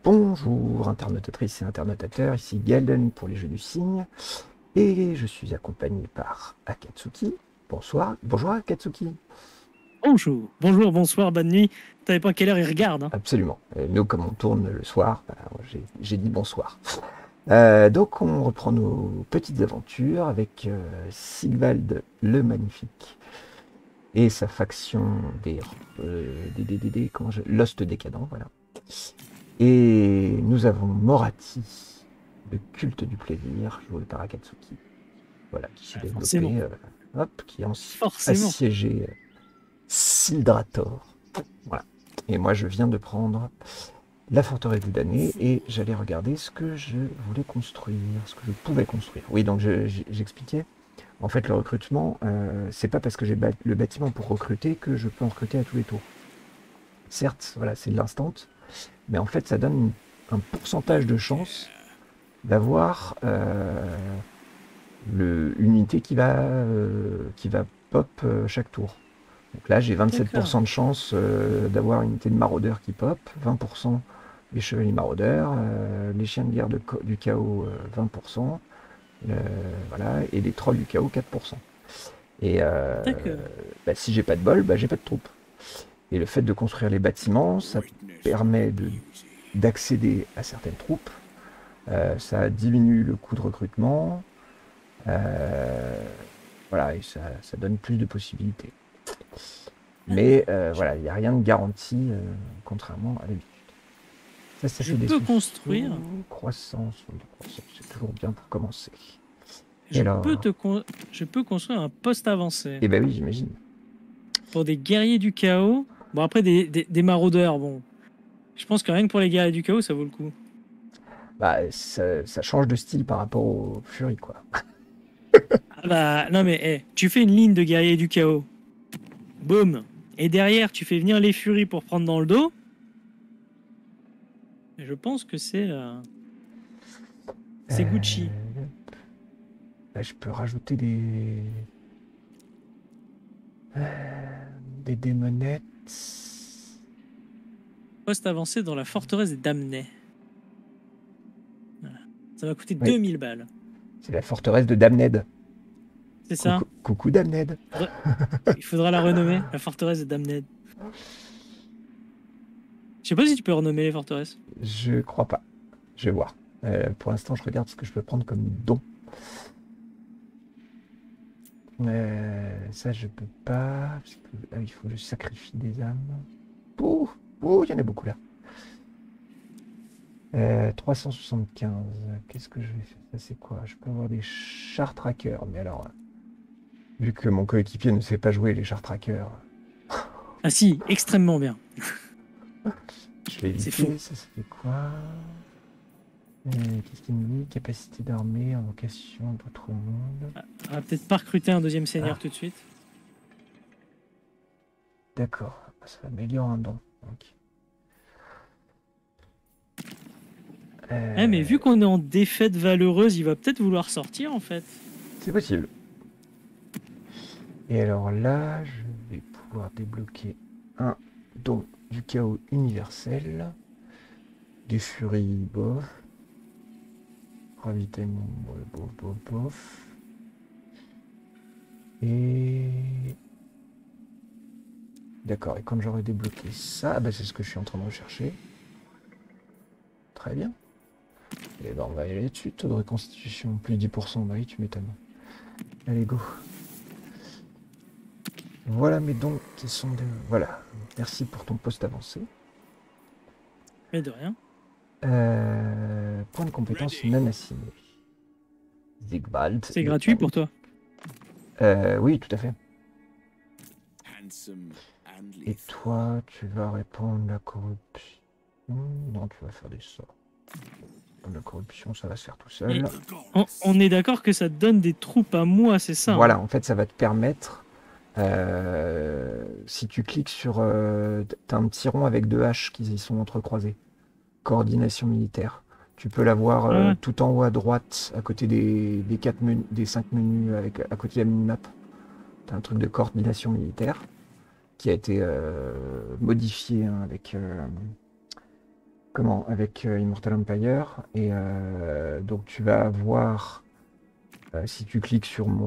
Bonjour internautatrices et internautateurs, ici Galden pour les jeux du cygne et je suis accompagné par Akatsuki. Bonsoir, bonjour Akatsuki. Bonjour, bonjour, bonsoir, bonne nuit. T'avais pas quelle heure il regarde, hein? Absolument, et nous comme on tourne le soir, j'ai dit bonsoir. Donc on reprend nos petites aventures avec Sigvald le Magnifique et sa faction Lost Décadent, voilà. Et nous avons Morati, le culte du plaisir, joué par Akatsuki. Voilà, qui s'est Forcément. développé, qui a Forcément. assiégé Sildrator. Voilà. Et moi, je viens de prendre la forteresse du damné et j'allais regarder ce que je voulais construire, ce que je pouvais construire. Oui, donc j'expliquais. En fait, le recrutement, c'est pas parce que j'ai le bâtiment pour recruter que je peux en recruter à tous les tours. Certes, voilà, c'est de l'instant, mais en fait, ça donne un pourcentage de chance d'avoir une unité qui va pop chaque tour. Donc là, j'ai D'accord. 27% de chance d'avoir une unité de maraudeurs qui pop, 20% les chevaliers maraudeurs, les chiens de guerre du chaos 20%, voilà, et les trolls du chaos 4%. Et D'accord. si j'ai pas de bol, j'ai pas de troupes. Et le fait de construire les bâtiments, ça permet d'accéder à certaines troupes. Ça diminue le coût de recrutement. Voilà, et ça donne plus de possibilités. Mais voilà, il n'y a rien de garanti, contrairement à l'habitude. Ça Je fait des peux sous-sous. construire. Croissance, oui, croissance, c'est toujours bien pour commencer. Et Je peux alors, je peux construire un poste avancé eh ben oui, j'imagine. pour des guerriers du chaos. Bon, après, des maraudeurs, bon. Je pense que rien que pour les guerriers du chaos, ça vaut le coup. Ça change de style par rapport au Fury, quoi. Ah bah, non mais, tu fais une ligne de guerriers du chaos. Boum. Et derrière, tu fais venir les furies pour prendre dans le dos. Et je pense que c'est Gucci. Euh, Là, je peux rajouter des démonettes. Poste avancé dans la forteresse des damnés. Voilà. Ça va coûter Oui, 2000 balles. c'est la forteresse de Damned. C'est ça? Coucou Damned. Faudrait- Il faudra la renommer, la forteresse de Damned. Je sais pas si tu peux renommer les forteresses. Je crois pas. Je vais voir. Pour l'instant, je regarde ce que je peux prendre comme don. Ça, je peux pas. Parce que, il faut que je sacrifie des âmes. Ouh, ouh, il y en a beaucoup là. 375. Qu'est-ce que je vais faire? Ça, c'est quoi? Je peux avoir des chars trackers. Mais alors, vu que mon coéquipier ne sait pas jouer les chars trackers, Ah si, extrêmement bien. je vais C'est fou. éviter. Ça fait quoi? Qu'est-ce qu'il me dit? Capacité d'armée, invocation d'autres mondes. On va peut-être pas recruter un deuxième Ah, seigneur tout de suite. d'accord. Ça améliore un don. Donc. Mais vu qu'on est en défaite valeureuse, il va peut-être vouloir sortir en fait. C'est possible. Et alors là, je vais pouvoir débloquer un don du chaos universel, des furies, bof, ravitaillement, bof, bof, bof. Et d'accord, et quand j'aurai débloqué ça, c'est ce que je suis en train de rechercher. Très bien. Et on va y aller dessus. Taux de reconstitution, plus 10%. Bah oui, tu m'étonnes. Allez, go. Voilà mes dons qui sont de... Voilà. Merci pour ton poste avancé. Mais de rien. Point de compétence non assigné. Zigvald. C'est gratuit pour toi. Oui, tout à fait. Et toi, tu vas répondre à la corruption. Non, tu vas faire des sorts. La corruption, ça va se faire tout seul. Et on est d'accord que ça te donne des troupes à moi, c'est ça, Voilà, hein? en fait, ça va te permettre, si tu cliques sur... t'as un petit rond avec deux haches qui y sont entrecroisées. Coordination militaire. Tu peux l'avoir Ouais. tout en haut à droite, à côté des 5 menus, à côté de la minimap. T'as un truc de coordination militaire qui a été modifié, hein, avec comment? Avec Immortal Empire. Et donc tu vas avoir, si tu cliques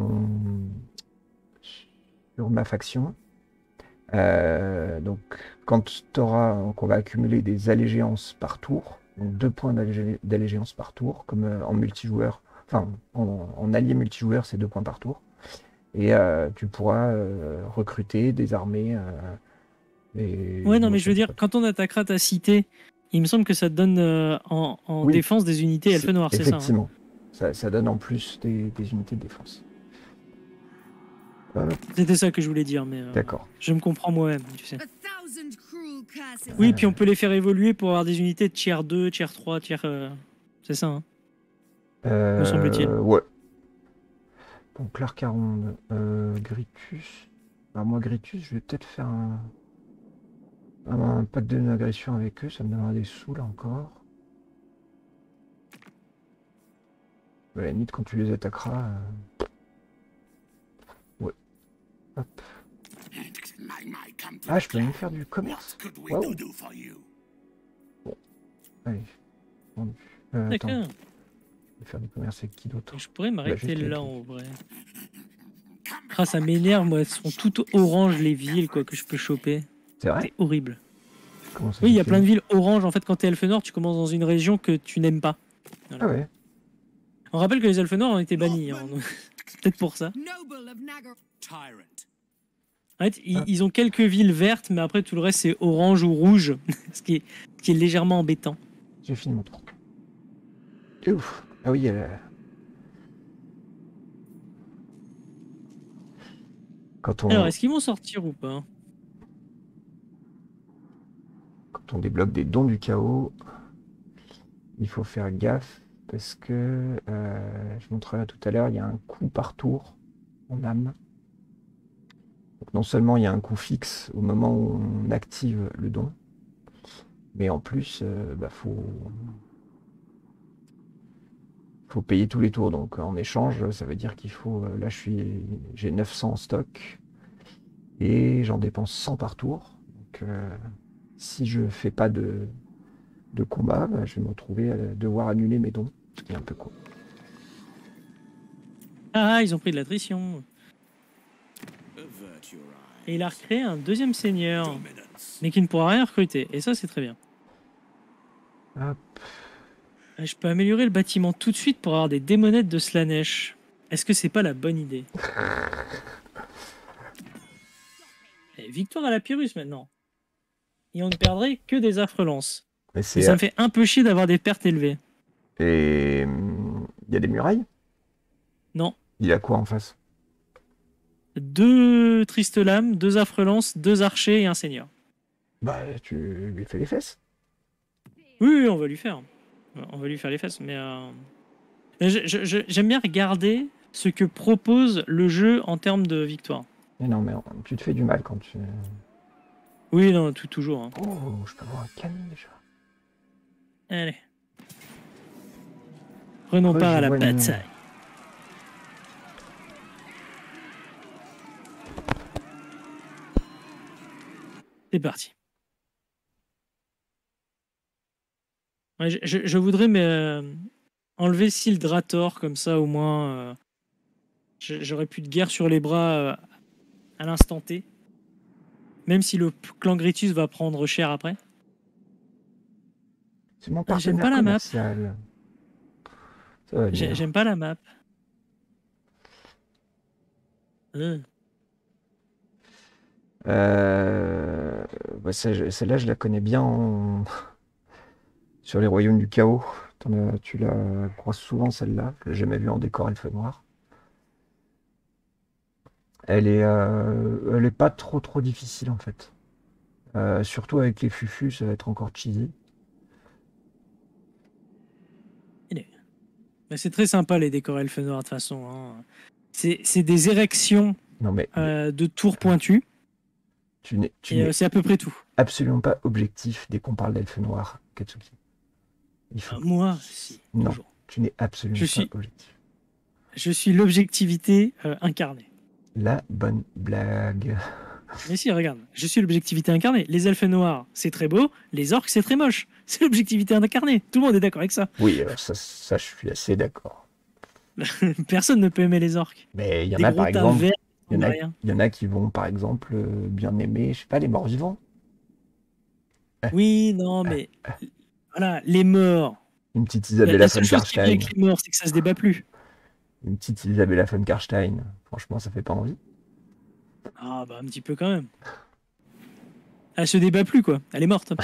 sur ma faction, donc quand tu auras, on va accumuler des allégeances par tour, donc 2 points d'allégeance par tour, comme en multijoueur, enfin en allié multijoueur, c'est 2 points par tour. Et tu pourras recruter des armées. Ouais, non, mais je veux dire, quand on attaquera ta cité, il me semble que ça te donne en Oui, défense des unités elfe noires, c'est ça, hein? effectivement. Ça donne en plus des unités de défense. Hop, C'était ça que je voulais dire, mais d'accord. je me comprends moi-même, tu sais. Oui, puis on peut les faire évoluer pour avoir des unités de tiers 2, tiers 3, tiers... C'est ça, hein, me semble-t-il. Ouais. Donc l'Arcaronde, Gritus. Alors moi, Gritus, je vais peut-être faire un pacte de non-agression avec eux. Ça me donnera des sous, là, encore. À la limite, quand tu les attaqueras... Ouais. Hop. Ah, je peux même faire du commerce. Waouh. Bon, allez. Vendu. Attends, D'accord. je vais faire du commerce avec qui d'autre? Je pourrais m'arrêter juste avec là, lui. en vrai. Ah, ça m'énerve, moi, elles sont toutes oranges, les villes, quoi, que je peux choper. C'est vrai? C'est horrible. Comment ça Oui, il y a se plein fait? de villes oranges. En fait, quand t'es elfe noir, tu commences dans une région que tu n'aimes pas. Voilà. Ah ouais. On rappelle que les elfes noirs ont été bannis, hein, donc c'est peut-être pour ça. En fait, ils ont quelques villes vertes, mais après, tout le reste, c'est orange ou rouge, ce qui est légèrement embêtant. J'ai fini mon tour. Et ouf. Ah oui, quand Alors, on, est-ce qu'ils vont sortir ou pas? quand on débloque des dons du chaos, il faut faire gaffe parce que, je montrerai tout à l'heure, il y a un coût par tour en âme. Donc non seulement il y a un coût fixe au moment où on active le don, mais en plus, faut payer tous les tours. Donc en échange, ça veut dire qu'il faut, là j'ai 900 en stock et j'en dépense 100 par tour. Donc si je fais pas de combat, je vais me retrouver à devoir annuler mes dons, ce qui est un peu con. Ah, ils ont pris de l'attrition. Et il a recréé un deuxième seigneur, mais qui ne pourra rien recruter. Et ça, c'est très bien. Hop. Je peux améliorer le bâtiment tout de suite pour avoir des démonettes de Slanesh. Est-ce que c'est pas la bonne idée? Et victoire à la Pyrrhus maintenant. Et on ne perdrait que des affres lances. Mais Et ça me fait un peu chier d'avoir des pertes élevées. Et il y a des murailles? Non. Il y a quoi en face? 2 tristes lames, 2 affres lances, 2 archers et un seigneur. Bah, tu lui fais les fesses. Oui, on va lui faire. On va lui faire les fesses, mais... J'aime bien regarder ce que propose le jeu en termes de victoire. Mais non, mais tu te fais du mal quand tu... Oui, non, toujours. Hein. Oh, je peux avoir un canon déjà. Allez. Prenons part à la Rejoignons. bataille. C'est parti. Ouais, je voudrais enlever Sildrator, comme ça au moins j'aurais plus de guerre sur les bras à l'instant T. Même si le clan Gritus va prendre cher après. C'est mon J'aime partenaire pas la map. commercial. Ça va bien. J'aime pas la map. Celle-là, je la connais bien sur les royaumes du chaos. Tu la croises souvent, celle-là. Je l'ai jamais vue en décor elfe noir. Elle est pas trop difficile en fait. Surtout avec les fufus, ça va être encore cheesy. C'est très sympa les décors elfes noirs de toute façon. Hein. C'est des érections Non mais de tours pointues. tu n'es C'est à peu près tout. absolument pas objectif dès qu'on parle d'elfe noir, Katsuki. Il faut... Moi, si. Non, Toujours. tu n'es absolument pas objectif. Je suis l'objectivité incarnée. La bonne blague. Mais si, regarde, je suis l'objectivité incarnée. Les elfes noirs, c'est très beau. Les orques, c'est très moche. C'est l'objectivité incarnée. Tout le monde est d'accord avec ça. Oui, ça, je suis assez d'accord. Personne ne peut aimer les orques. Mais il y en Des a, gros par tas exemple, verts, il y en de a, rien. il y en a qui vont, par exemple, bien aimer, je sais pas, les morts vivants. Oui, non, mais voilà, les morts. Une petite La Isabella seule von chose qui est bien Karstein. avec les morts, c'est que ça se débat plus. Une petite Isabella von Karstein. Franchement, ça fait pas envie. Ah, bah, un petit peu quand même. Elle se débat plus, quoi. Elle est morte.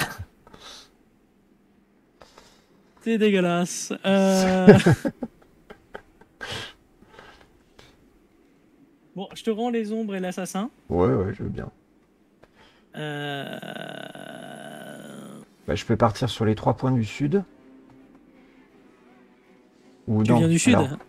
C'est dégueulasse. Bon, je te rends les ombres et l'assassin. Ouais, je veux bien. Euh... Bah, je peux partir sur les 3 points du sud. Ou Tu non, viens du sud. alors,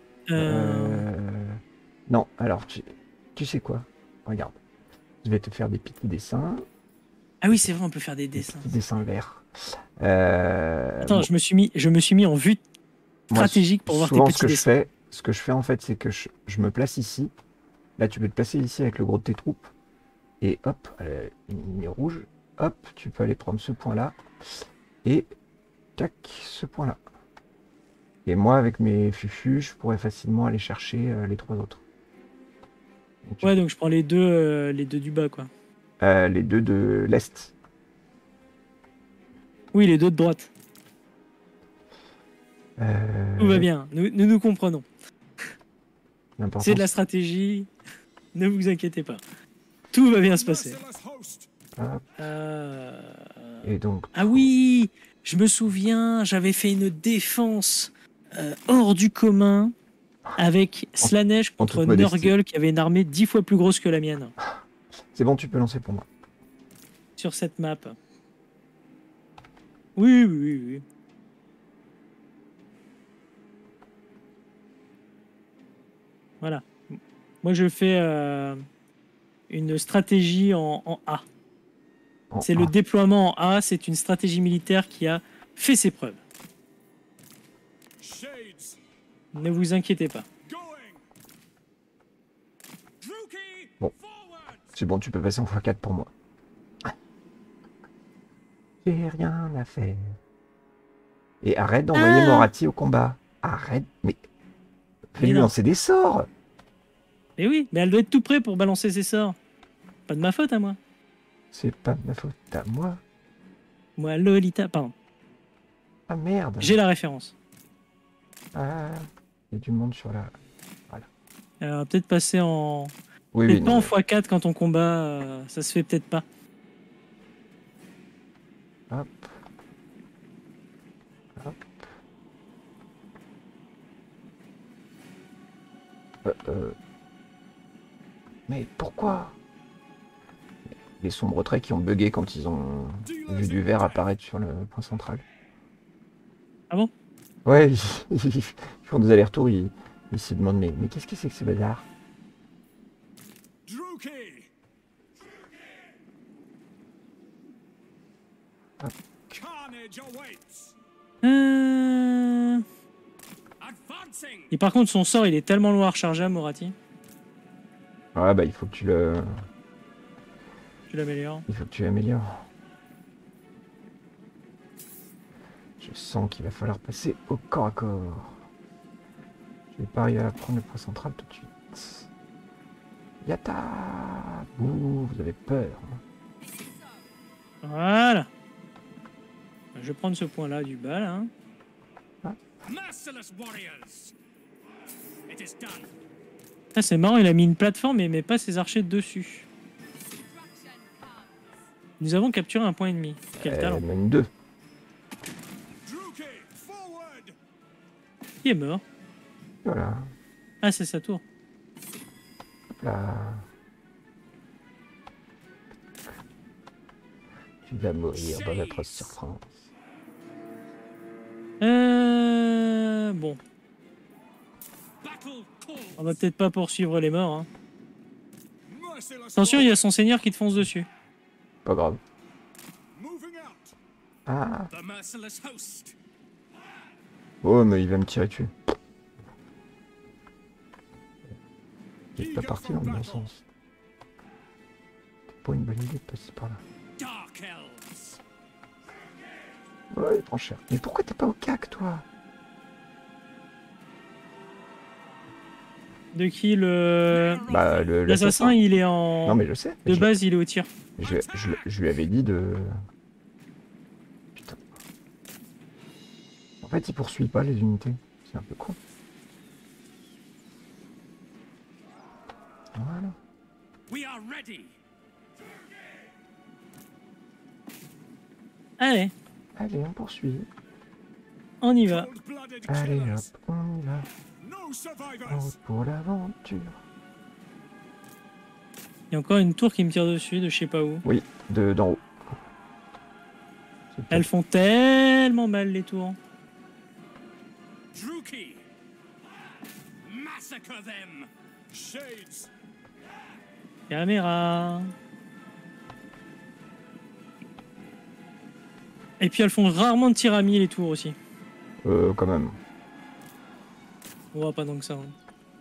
non, alors, tu sais quoi? Regarde, je vais te faire des petits dessins. Ah oui, c'est vrai, on peut faire des Des dessins. petits dessins verts. Attends, Bon, je me suis mis en vue moi, stratégique pour voir tes souvent, petits dessins. ce que je fais en fait, c'est que je me place ici. Là, tu peux te placer ici avec le gros de tes troupes. Et hop, une ligne rouge. Hop, tu peux aller prendre ce point-là. Et tac, ce point-là. Et moi, avec mes fufus, je pourrais facilement aller chercher les 3 autres. Donc, Ouais, donc je prends les deux du bas, quoi. les 2 de l'Est. Oui, les deux de droite. Tout va Euh, bien, nous comprenons. l'important, C'est de la stratégie, ne vous inquiétez pas. Tout va bien se passer. hop, Euh, et donc, Ah oui, je me souviens, j'avais fait une défense hors du commun avec Slanesh en contre toute modestie. Nurgle qui avait une armée 10 fois plus grosse que la mienne C'est bon, tu peux lancer pour moi. sur cette map. Oui. Voilà. Moi, je fais une stratégie en A. En C'est A. le déploiement en A, c'est une stratégie militaire qui a fait ses preuves. Ne vous inquiétez pas. Bon, c'est bon, tu peux passer en x4 pour moi. J'ai rien à faire. Et arrête d'envoyer Ah Morati au combat. Arrête, mais Mais fais-lui non. lancer des sorts. Mais oui, mais elle doit être tout près pour balancer ses sorts. Pas de ma faute à moi. C'est pas de ma faute à moi. Moi, Lolita, pardon. Ah merde. J'ai la référence. Ah, il y a du monde sur la... On va peut-être passer en... Oui, Peut-être pas non, en x4 quand on combat, ça se fait peut-être pas. hop. Hop. Mais pourquoi? Les sombres traits qui ont bugué quand ils ont vu du vert apparaître sur le point central. Ah bon? Ouais, ils font des allers-retours, ils se demandent mais qu'est-ce que c'est que ce bazar? Euh... Et par contre, son sort, il est tellement loin à recharger, Morati. Ouais, bah il faut que Tu l'améliores. il faut que tu l'améliores. Je sens qu'il va falloir passer au corps à corps. Je vais pas arriver à prendre le point central tout de suite. Yata! Ouh, vous avez peur. Voilà. Je vais prendre ce point-là du bas, là. Ah, c'est marrant, il a mis une plateforme et il met pas ses archers dessus. Nous avons capturé un point ennemi. Quel talent. Même deux. Il est mort. Voilà. Ah, c'est sa tour. Hop là. Tu vas mourir dans notre souffrance. Bon. On va peut-être pas poursuivre les morts. Hein. Attention, il y a son seigneur qui te fonce dessus. Pas grave. Ah. Oh, mais il va me tirer dessus. Il est pas parti dans le bon sens. pas une bonne idée de passer par là. Dark elves. Ouais, il prend cher. Mais pourquoi t'es pas au CAC, toi? De qui le... Bah, L'assassin, il est Non, en... mais je sais. De base, il est au tir. Je lui avais dit de... Putain. En fait, il poursuit pas les unités. C'est un peu con. Voilà. We are ready. Allez, Allez, on poursuit. on y va. Cold-blooded Allez, hop, killers. on y va. No En survivors. route pour l'aventure. Il y a encore une tour qui me tire dessus, de je sais pas où. Oui, d'en haut. C'est Elles font tellement mal, les tours. Druki. Massacre them. Shades. Caméra. Et puis elles font rarement de tir à mi, les tours aussi. Quand même. On voit pas tant que ça. Hein.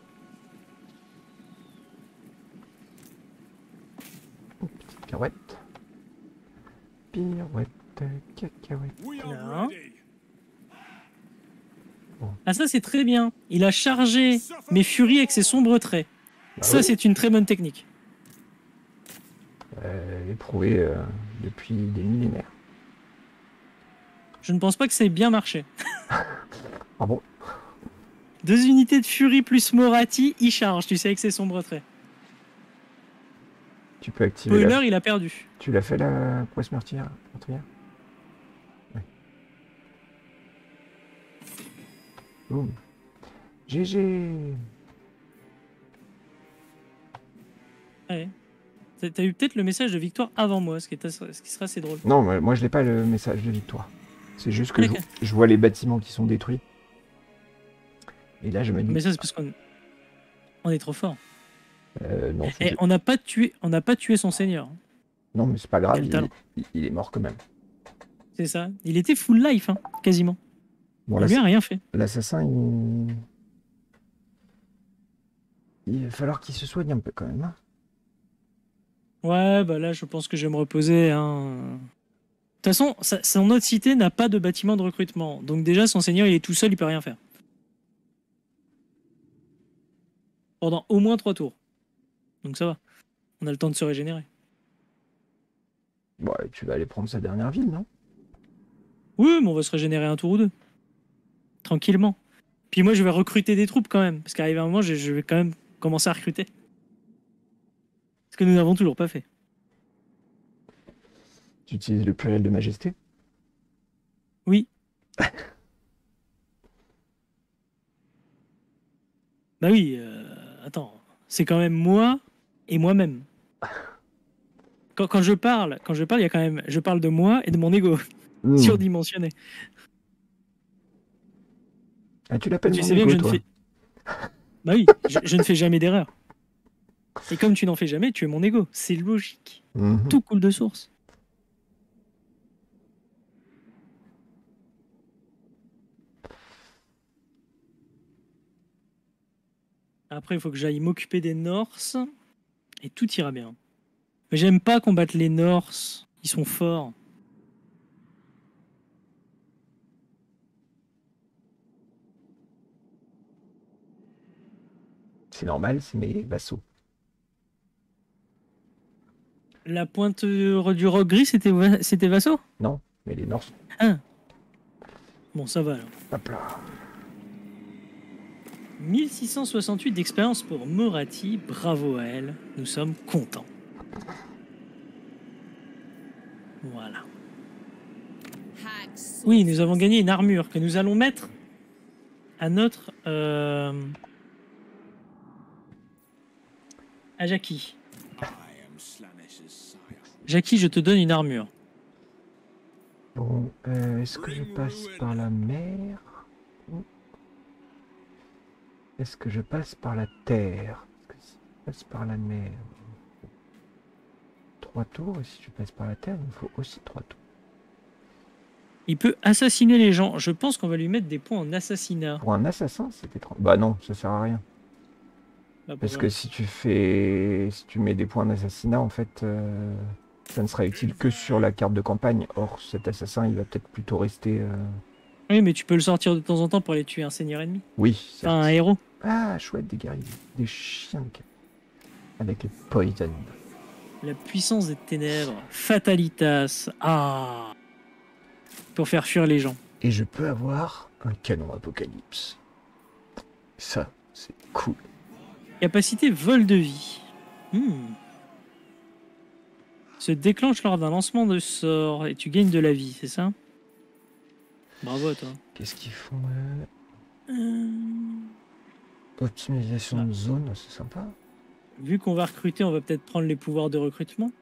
Petite pirouette. Pirouette, cacahuète. We are Là. ready. Ah ça c'est très bien. Il a chargé mes furies avec ses sombres traits. Bah Ça oui. c'est une très bonne technique. Éprouvée depuis des millénaires. Je ne pense pas que ça ait bien marché. Ah bon? 2 unités de furie plus Morati, il charge, tu sais, avec ses sombres traits. Tu peux activer Spoiler, il a perdu. Tu l'as fait la prouesse meurtrière? Ouais. Boum. GG. Ouais. T'as eu peut-être le message de victoire avant moi, ce qui serait assez drôle. Non, moi je n'ai pas le message de victoire. C'est juste que D'accord. je vois les bâtiments qui sont détruits. Et là je me dis... Mais ça c'est parce qu'on est trop fort. non, Et on n'a pas tué son seigneur. non, mais c'est pas grave, Quel talent. il est mort quand même. C'est ça. Il était full life, hein, quasiment. Bon, Il lui a rien fait. l'assassin, il va falloir qu'il se soigne un peu quand même. Hein. Ouais, bah là, je pense que je vais me reposer. Hein. De toute façon, son autre cité n'a pas de bâtiment de recrutement. Donc déjà, son seigneur, il est tout seul, il peut rien faire. Pendant au moins 3 tours. Donc ça va. On a le temps de se régénérer. Bon, et tu vas aller prendre sa dernière ville, non? Oui, mais on va se régénérer un tour ou 2. Tranquillement. Puis moi, je vais recruter des troupes quand même. Parce qu'arrivé un moment, je vais quand même commencer à recruter. Ce que nous n'avons toujours pas fait. Tu utilises le pluriel de majesté? Oui. Bah oui, attends. C'est quand même moi et moi-même. Quand je parle, il y a quand même... Je parle de moi et de mon ego. Surdimensionné. Ah, tu l'appelles Tu mon sais bien ego, que je ne toi. fais... Bah oui, je ne fais jamais d'erreur. Et comme tu n'en fais jamais, tu es mon ego. C'est logique. Mhm. Tout coule de source. Après, il faut que j'aille m'occuper des Norse. Et tout ira bien. Mais j'aime pas combattre les Norse. Ils sont forts. C'est normal, c'est mes vassaux. La pointe du roc gris, c'était Vassaux? Non, mais les Norse. Ah. Bon, ça va alors. Hop là. 1668 d'expérience pour Morati. Bravo à elle. Nous sommes contents. Voilà. Oui, nous avons gagné une armure que nous allons mettre à notre... à Jackie. I am Slaanesh' sire. Jackie, je te donne une armure. Bon, est-ce que je passe par la mer? Est-ce que je passe par la terre? Parce que si je passe par la mer, 3 tours, et si je passe par la terre, il me faut aussi 3 tours. Il peut assassiner les gens. Je pense qu'on va lui mettre des points en assassinat. Pour un assassin, c'était 30. Bah non, ça sert à rien. Pas Parce pour que si tu mets des points d'assassinat, en fait, ça ne sera utile que sur la carte de campagne. Or, cet assassin, il va peut-être plutôt rester. Oui, mais tu peux le sortir de temps en temps pour aller tuer un seigneur ennemi. Oui, Enfin, un certes. héros. Ah, chouette, des guerriers, des chiens de guerre. Avec les poison. La puissance des ténèbres. Fatalitas. Ah. Pour faire fuir les gens. Et je peux avoir un canon apocalypse. Ça, c'est cool. Capacité vol de vie. Se déclenche lors d'un lancement de sort et tu gagnes de la vie, c'est ça? Bravo à toi. Qu'est-ce qu'ils font Euh, Optimisation Ah. de zone, c'est sympa. Vu qu'on va recruter, on va peut-être prendre les pouvoirs de recrutement.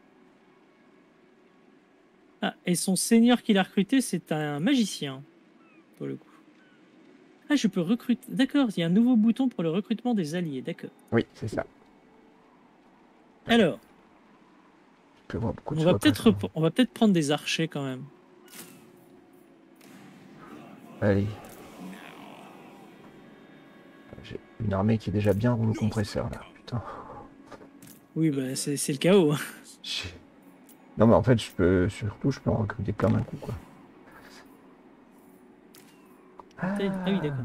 Ah, et son seigneur qu'il a recruté, c'est un magicien, pour le coup. Ah, je peux recruter. D'accord, il y a un nouveau bouton pour le recrutement des alliés, d'accord. Oui, c'est ça. Alors, Je peux voir beaucoup de on va choix. peut-être prendre des archers quand même. Allez. J'ai une armée qui est déjà bien rouleau compresseur là. Putain. Oui, bah c'est le chaos. J'ai- Non mais en fait je peux en recruter plein d'un coup quoi. Ah oui, d'accord.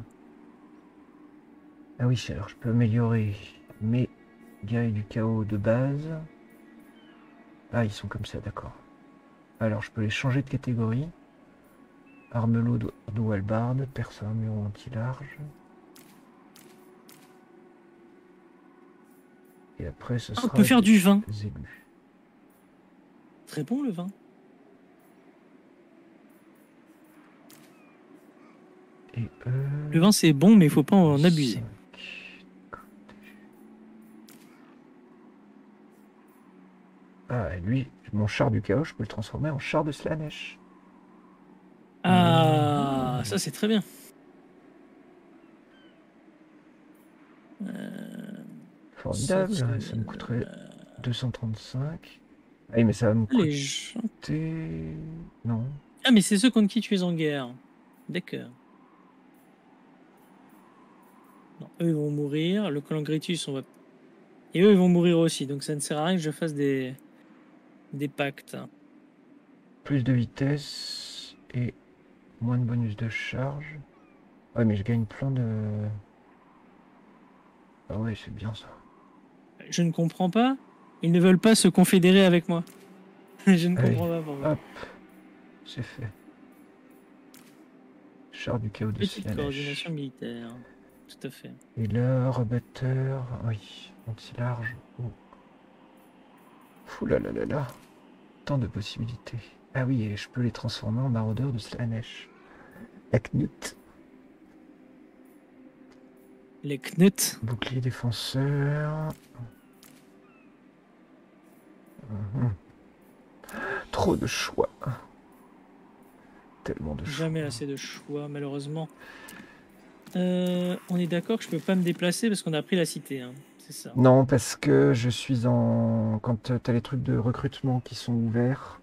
Ah oui, alors je peux améliorer mes guerriers du chaos de base. Ah ils sont comme ça, d'accord. Alors je peux les changer de catégorie. Arme lourde ou hallebarde, perce armure anti-large. Et après ce sera On peut faire du vin. des élus. Très bon le vin. Et Le vin c'est bon, mais il faut pas en abuser. 5. Ah, et lui, mon char du chaos, je peux le transformer en char de Slanesh. Ah, ça c'est très bien. Formidable, ça me coûterait 235. Ah oui, mais ça va me Les gens... coûter... Non. Ah, mais c'est ceux contre qui tu es en guerre. D'accord. Non, eux ils vont mourir. Le clan Gritus, on va... Et eux ils vont mourir aussi. Donc ça ne sert à rien que je fasse des pactes. Plus de vitesse et moins de bonus de charge. Ouais, mais je gagne plein de... Ah ouais, c'est bien ça. Je ne comprends pas. Ils ne veulent pas se confédérer avec moi. Je ne Allez, comprends pas pourquoi. hop, c'est fait. Char du chaos de Petite Slanesh. coordination militaire. Tout à fait. Et là, rebatteur, oui, anti-large. Oh. Fou là là là là. Tant de possibilités. Ah oui, et je peux les transformer en maraudeurs de Slanesh. La Knut. Les Knut. Bouclier défenseur. Mhm. Trop de choix. Tellement de choix. Jamais assez de choix, malheureusement. On est d'accord que je peux pas me déplacer parce qu'on a pris la cité. Hein. C'est ça. Non, parce que je suis en... Quand tu as les trucs de recrutement qui sont ouverts,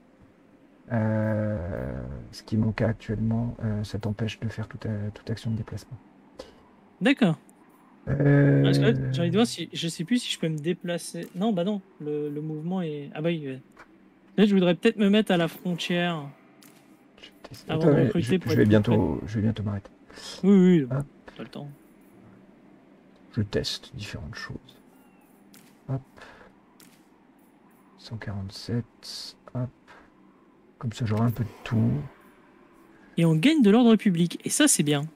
ce qui est mon cas actuellement, ça t'empêche de faire toute action de déplacement. D'accord. Parce que là, Euh, j'ai envie de voir si je sais plus si je peux me déplacer. Non, bah non, le mouvement est. Ah bah oui. Là, je voudrais peut-être me mettre à la frontière avant de recruter pour je être vais plus bientôt m'arrêter. près. Oui, Hop. pas le temps. Je teste différentes choses. Hop. 147. Hop. Comme ça, j'aurai un peu de tout. Et on gagne de l'ordre public. Et ça, c'est bien.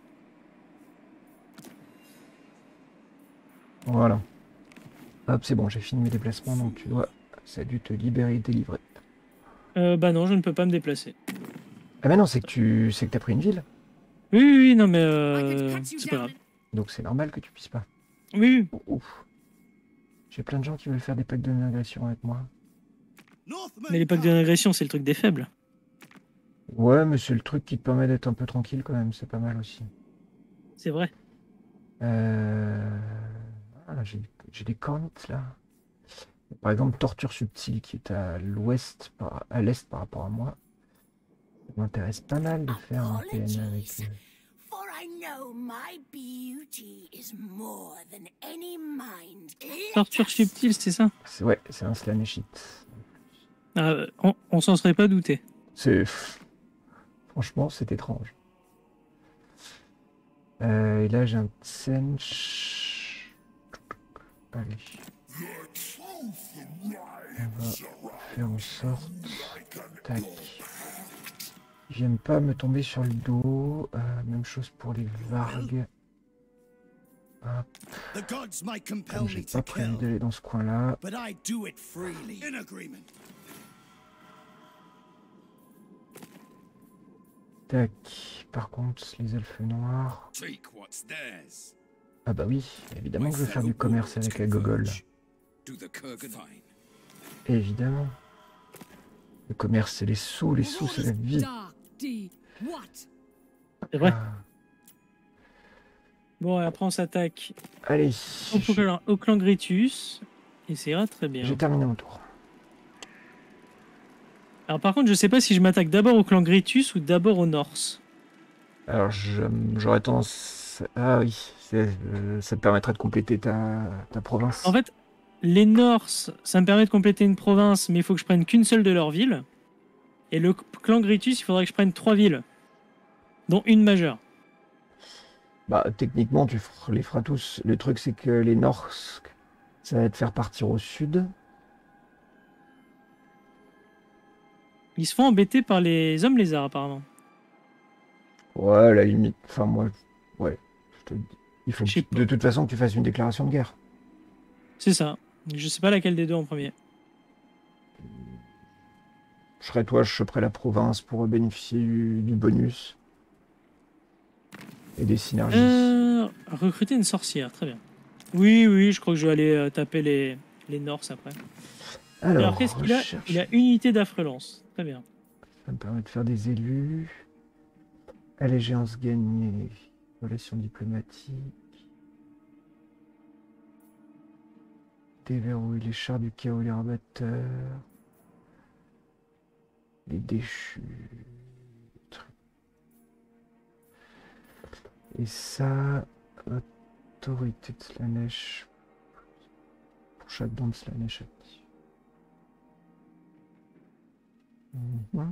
Voilà. Hop, c'est bon, j'ai fini mes déplacements, donc ça a dû te libérer et délivrer. Bah non, je ne peux pas me déplacer. Ah bah non, c'est que t'as pris une ville. Oui, non, mais c'est pas grave. Donc c'est normal que tu puisses pas. Oui. Ouf. J'ai plein de gens qui veulent faire des packs de non-agression avec moi. Mais les packs de régression, c'est le truc des faibles. Ouais, mais c'est le truc qui te permet d'être un peu tranquille quand même, c'est pas mal aussi. C'est vrai. Ah, j'ai des cornites là. Par exemple, Torture Subtile qui est à l'ouest, à l'est par rapport à moi. Ça m'intéresse pas mal de faire un PN avec eux. For I know my beauty is is more than any mind can Torture subtile, c'est ça? Ouais, c'est un Slaanesh hit. Ah, on s'en serait pas douté. Franchement, c'est étrange. Et là, j'ai un Tsench. Allez. On va faire en sorte. Tac. J'aime pas me tomber sur le dos. Même chose pour les vargues. Hop. The gods might compel Comme j'ai me pas to prévu kill, d'aller dans ce coin-là. but I do it freely. In agreement. Tac. Par contre, les elfes noirs. Take what's theirs. Ah bah oui, évidemment que je veux faire du commerce avec la gogole. Do the Kurgan fine. Évidemment. Le commerce, c'est les sous c'est la vie. Dark deed. What? C'est vrai. Ah. Bon, et après on s'attaque Allez, au clan Gritus. Et ça ira très bien. j'ai terminé mon tour. Alors par contre, je sais pas si je m'attaque d'abord au clan Gritus ou d'abord aux Norse. Alors j'aurais tendance... Ah oui, ça te permettrait de compléter ta province. En fait, les Norse, ça me permet de compléter une province, mais il faut que je prenne qu'une seule de leurs villes. Et le clan Gritus, il faudrait que je prenne 3 villes, dont une majeure. Bah techniquement, les feras tous. Le truc, c'est que les Norse, ça va te faire partir au sud. Ils se font embêter par les hommes lézards, apparemment. Ouais, à la limite. Enfin, moi, ouais. Je te le dis. Il faut Je sais de toute façon que tu fasses une déclaration de guerre. C'est ça. Je sais pas laquelle des deux en premier. Je serais toi, je choperais la province pour bénéficier du bonus. Et des synergies. Recruter une sorcière, très bien. Oui, je crois que je vais aller taper les Norse après. Alors qu'est-ce qu'il a? recherche. Il a une unité d'affrelance. Très bien. Ça me permet de faire des élus. Allégeance gagnée. Relations diplomatiques. Déverrouiller les chars du chaos, les rabatteurs. Les déchus. Et ça, autorité de Slaanesh. Pour chaque don de Slaanesh actif. Mhm.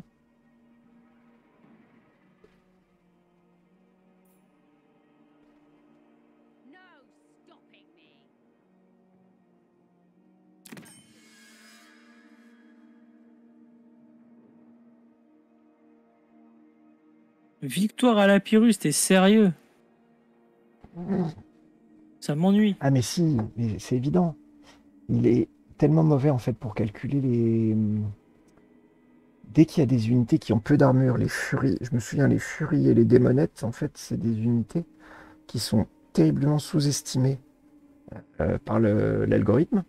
No stopping me. Victoire à la Pyrrhus, t'es sérieux? Ça m'ennuie. Ah mais si, mais c'est évident. Il est tellement mauvais en fait pour calculer les... Dès qu'il y a des unités qui ont peu d'armure, les furies, je me souviens, les furies et les démonettes, en fait, c'est des unités qui sont terriblement sous-estimées par l'algorithme.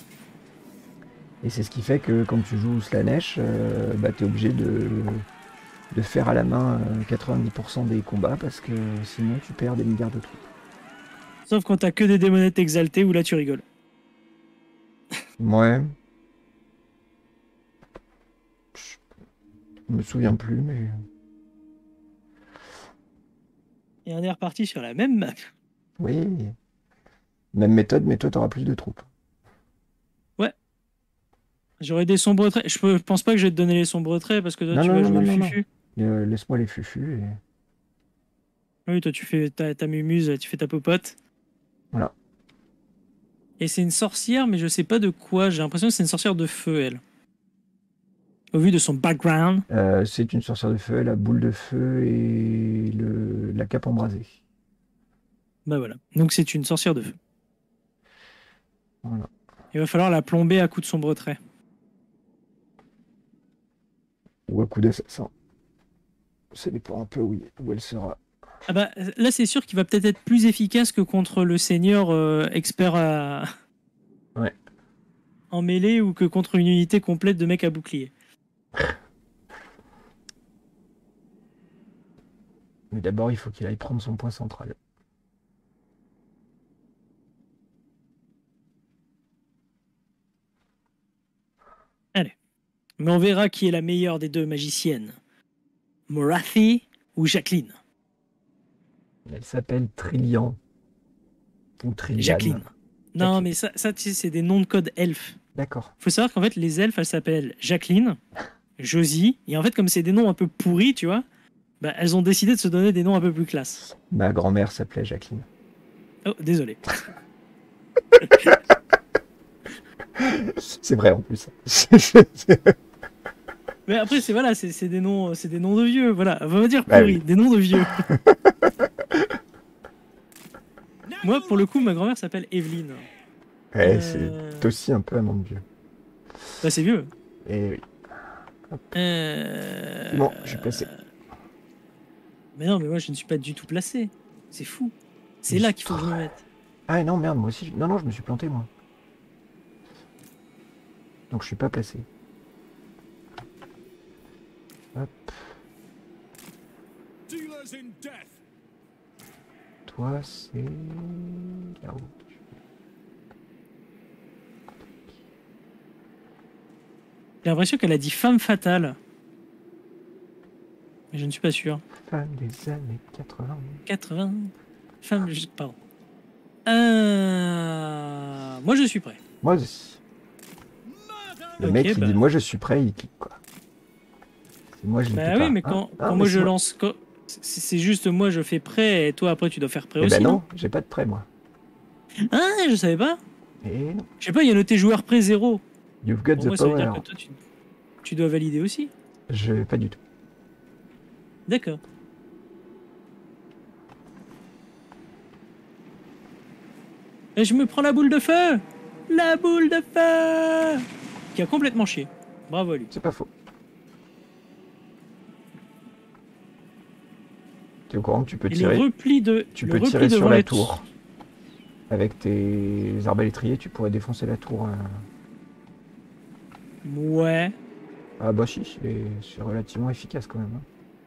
Et c'est ce qui fait que quand tu joues Slaanesh, bah, tu es obligé de faire à la main 90% des combats parce que sinon tu perds des milliards de troupes. Sauf quand t'as que des démonettes exaltées où là tu rigoles. Ouais. Je me souviens plus, mais... Et on est reparti sur la même map. Oui. Même méthode, mais toi, t'auras plus de troupes. J'aurais des sombres traits. Je pense pas que je vais te donner les sombres traits parce que toi Non, tu non, vas non, jouer non, le non, fufu. Laisse-moi les fufus et... Oui, toi tu fais ta mumuse, tu fais ta popote. Voilà. Et c'est une sorcière, mais je sais pas de quoi. J'ai l'impression que c'est une sorcière de feu, elle. Au vu de son background. C'est une sorcière de feu, elle a boule de feu et la cape embrasée. Bah voilà. Donc c'est une sorcière de feu. Voilà. Il va falloir la plomber à coups de sombre trait. Ou à coup d'assassin. Ça dépend un peu où elle sera. Ah bah là c'est sûr qu'il va peut-être être plus efficace que contre le seigneur expert Ouais. en mêlée ou que contre une unité complète de mecs à bouclier. Mais d'abord, il faut qu'il aille prendre son point central. Allez. Mais on verra qui est la meilleure des deux magiciennes. Morathi ou Jacqueline. Elle s'appelle Trillian. Ou Trillian. Jacqueline. Non, Jacqueline. mais ça tu sais, c'est des noms de code elfes. D'accord. Faut savoir qu'en fait, les elfes, elles s'appellent Jacqueline, Josie, et en fait, comme c'est des noms un peu pourris, tu vois, bah, elles ont décidé de se donner des noms un peu plus classe. Ma grand-mère s'appelait Jacqueline. Oh, désolé. C'est vrai en plus. Mais après, c'est voilà, c'est des noms de vieux, voilà. On va dire Bah pourris, oui. des noms de vieux. Moi, pour le coup, ma grand-mère s'appelle Evelyne. Ouais, c'est aussi un peu amant de vieux. Bah, c'est vieux. Et oui. Bon, je suis placé. Mais non, mais moi, je ne suis pas du tout placé. C'est fou. C'est là qu'il faut que je me mette. Ah non, merde, moi aussi. Non, je me suis planté, moi. Donc je suis pas placé. Hop. Dealers in death. Toi, c'est là-haut. J'ai l'impression qu'elle a dit femme fatale. Mais je ne suis pas sûr. Femme des années 80. 80. Femme. Pardon. Moi, je suis prêt. Moi aussi. Le Ok, mec, il bah. dit moi je suis prêt, il clique quoi. C'est moi je Bah clique oui, pas. mais Ah, quand mais moi je c'est moi. lance. C'est juste moi, je fais prêt et toi, après, tu dois faire prêt Eh aussi. ben non, j'ai pas de prêt moi. Ah, je savais pas. Et non. Je sais pas, il y a noté joueur prêt 0. You've got Pour the moi, ça veut dire power. que toi, tu dois valider aussi. Je pas du tout. D'accord. Et je me prends la boule de feu. La boule de feu qui a complètement chié. Bravo à lui. C'est pas faux. Tu es au courant que tu peux Et le tirer. repli de. Tu le peux repli tirer sur devant la les- tour. Avec tes arbalétriers, tu pourrais défoncer la tour. Ouais. Ah bah si, c'est relativement efficace quand même. Hein.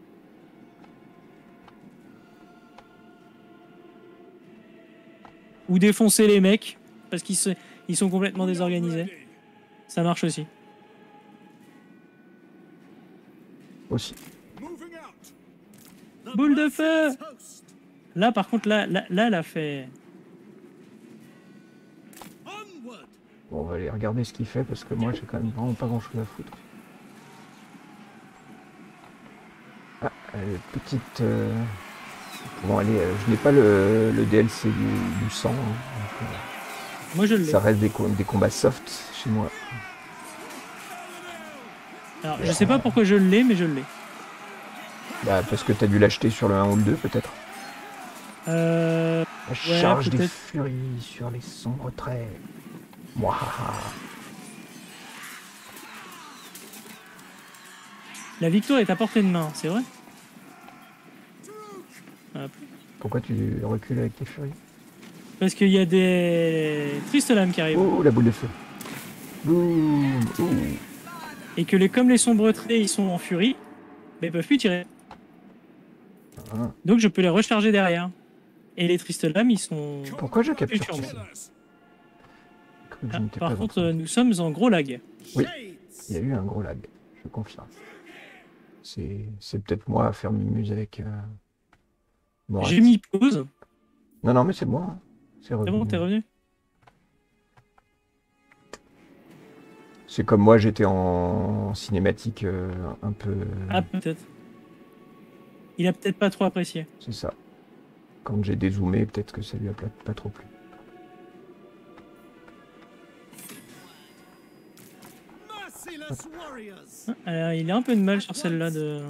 Ou défoncer les mecs parce ils sont complètement désorganisés. Ça marche aussi. Aussi. Moving out. The Boule de feu. merciless host. Là, par contre, là, elle a fait. Onward. Bon, on va aller regarder ce qu'il fait parce que moi j'ai quand même vraiment pas grand chose à foutre. Ah, petite. Bon, allez, je n'ai pas le DLC du sang. Hein, donc, Moi, je l'ai. ça reste des combats soft chez moi. Alors, je sais pas pourquoi je l'ai, mais je l'ai. Bah, parce que t'as dû l'acheter sur le 1 ou le 2 peut-être. La charge des peut-être. furies sur les sombres traits. Mouah. La victoire est à portée de main, c'est vrai. Hop. Pourquoi tu recules avec tes furies? Parce qu'il y a des tristes lames qui arrivent. Oh, la boule de feu. Boum. Ouh. Et que comme les sombres traits ils sont en furie, bah, ils peuvent plus tirer. Ah. Donc je peux les recharger derrière. Et les tristes lames ils sont. Pourquoi je capture Futur. tout ça? J'ai cru que je Ah, n'étais par pas contre, dans ça. nous sommes en gros lag. Oui. Shades. Il y a eu un gros lag, je confirme. C'est peut-être moi à faire mimuse avec mon J'ai reste. mis pause. Non, mais c'est moi. Hein. C'est C'est revenu. bon, t'es revenu. C'est comme moi, j'étais en cinématique un peu. Ah, peut-être. Il a peut-être pas trop apprécié. C'est ça. Quand j'ai dézoomé, peut-être que ça lui a pas trop plu. Merciless warriors. Alors, il a un peu de mal sur celle-là de.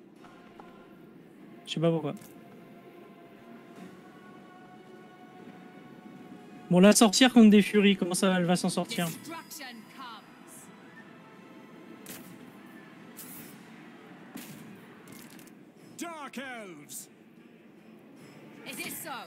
Je sais pas pourquoi. Bon, la sorcière contre des furies, comment ça elle va s'en sortir? Destruction comes. Dark elves. Is it so?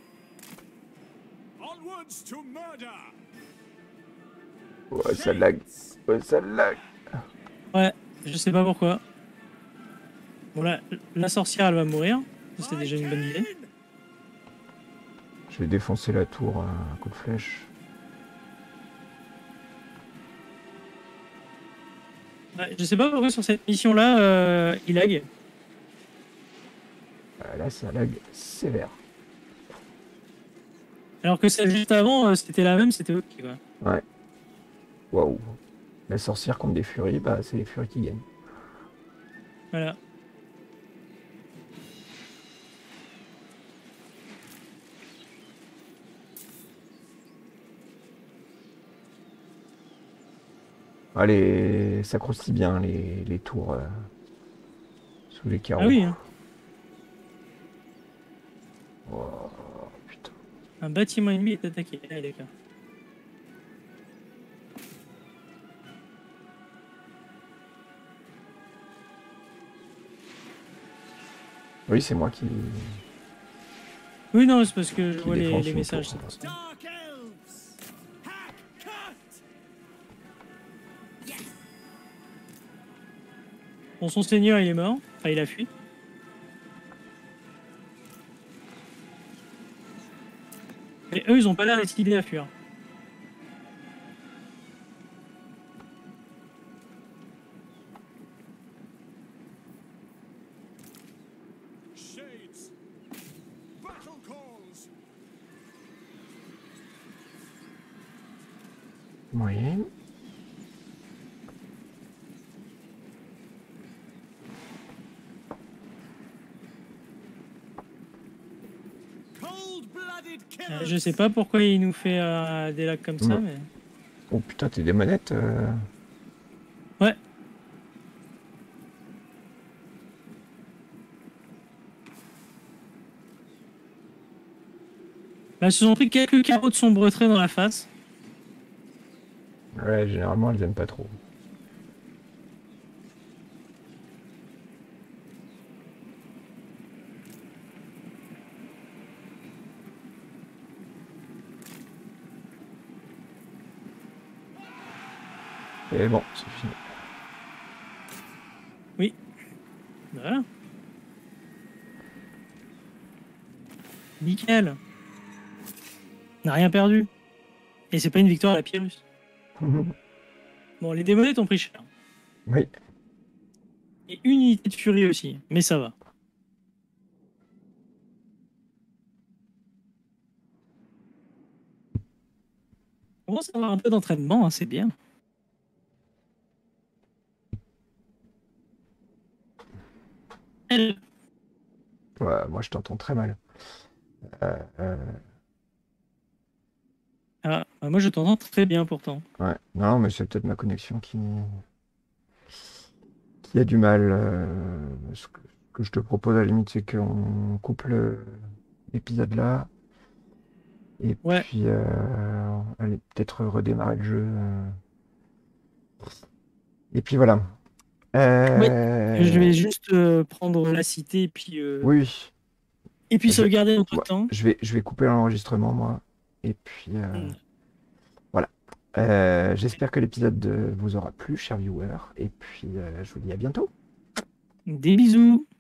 Onwards to murder. Ouais, ça lag. Ouais, ça lag. Ouais, je sais pas pourquoi. Bon, là, la sorcière elle va mourir. C'était déjà une bonne idée. Je vais défoncer la tour à coup de flèche. Ouais, je sais pas pourquoi sur cette mission-là, il lag. Là, ça lag sévère. Alors que celle juste avant, c'était la même, c'était ok, quoi. Waouh. La sorcière contre des furies, bah c'est les furies qui gagnent. Voilà. Allez, ça croustille bien les tours sous les carreaux. Ah oui, hein. Oh, putain. Un bâtiment ennemi est attaqué. Ah, d'accord. Oui, c'est moi qui Oui, non, c'est parce que je vois défonce les une messages. tour. C'est pour ça. Dark elves! Hack cut! Bon, son seigneur, il est mort. Enfin, il a fui. Et eux, ils ont pas l'air décidés à fuir. Shades! Battle calls! Oui. Cold-blooded killers! Je sais pas pourquoi il nous fait des lags comme ça, Ouais. mais... Oh putain, t'es des manettes. Ouais. Bah, ils se sont pris quelques carreaux de sombre trait dans la face. Ouais, généralement, elles aiment pas trop. Et bon, c'est fini. Voilà. Nickel. On n'a rien perdu. Et c'est pas une victoire à la Pyrrhus. Bon, les démonettes ont pris cher. Oui. Et une unité de furie aussi, mais ça va. On commence à avoir un peu d'entraînement, hein, c'est bien. Elle. Ouais, moi, je t'entends très mal. Euh, euh, Ah, bah, moi je t'entends très bien pourtant. ouais. Non, mais c'est peut-être ma connexion qui a du mal. Ce que je te propose à la limite, c'est qu'on coupe l'épisode là. Et Ouais. puis, allez, peut-être redémarrer le jeu. Et puis voilà. Je vais juste prendre la cité Oui, et puis Je- sauvegarder notre ouais, temps. je vais couper l'enregistrement, moi. Et puis, voilà. J'espère que l'épisode vous aura plu, chers viewers. Et puis, je vous dis à bientôt. Des bisous.